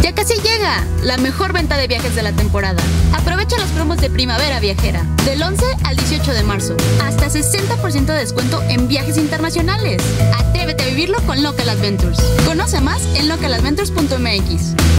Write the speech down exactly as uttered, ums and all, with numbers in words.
Ya casi llega la mejor venta de viajes de la temporada. Aprovecha los promos de Primavera Viajera del once al dieciocho de marzo. Hasta sesenta por ciento de descuento en viajes internacionales. Atrévete a vivirlo con Local Adventures. Conoce más en local adventures punto m x.